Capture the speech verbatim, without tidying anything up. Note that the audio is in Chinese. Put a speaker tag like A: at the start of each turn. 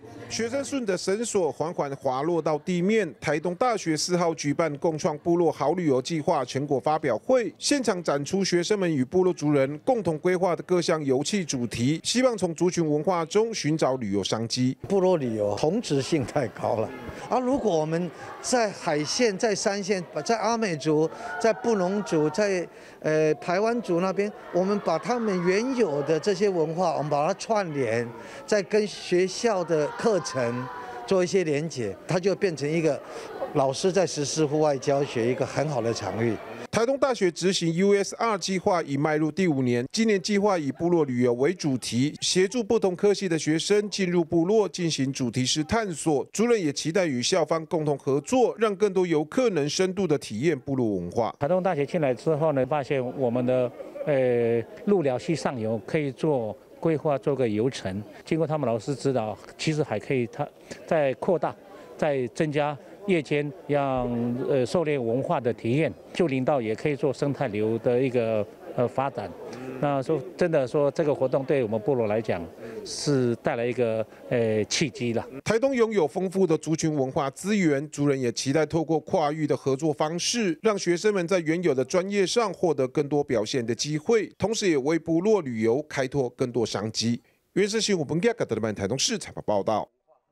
A: 学生顺着绳索缓缓滑落到地面。台东大学四号举办共创部落好旅游计划成果发表会，现场展出学生们与部落族人共同规划的各项游憩主题，希望从族群文化中寻找旅游商机。
B: 部落旅游同质性太高了，而如果我们在海线、在山线、在阿美族、在布农族、在呃排湾族那边，我们把他们原有的这些文化，我们把它串联，再跟学校的课程做一些连结，它就变成一个老师在实施户外教学一个很好的场域。
A: 台东大学执行 U S R 计划已迈入第五年，今年计划以部落旅游为主题，协助不同科系的学生进入部落进行主题式探索。主任也期待与校方共同合作，让更多游客能深度的体验部落文化。
C: 台东大学进来之后呢，发现我们的呃鹿寮溪上游可以做规划，做个游程。经过他们老师指导，其实还可以它再扩大，再增加。夜间让呃狩猎文化的体验，旧林道也可以做生态流的一个呃发展。那说真的说，这个活动对我们部落来讲是带来一个呃契机了。
A: 台东拥有丰富的族群文化资源，族人也期待透过跨域的合作方式，让学生们在原有的专业上获得更多表现的机会，同时也为部落旅游开拓更多商机。原是新闻本家台东市采访报道。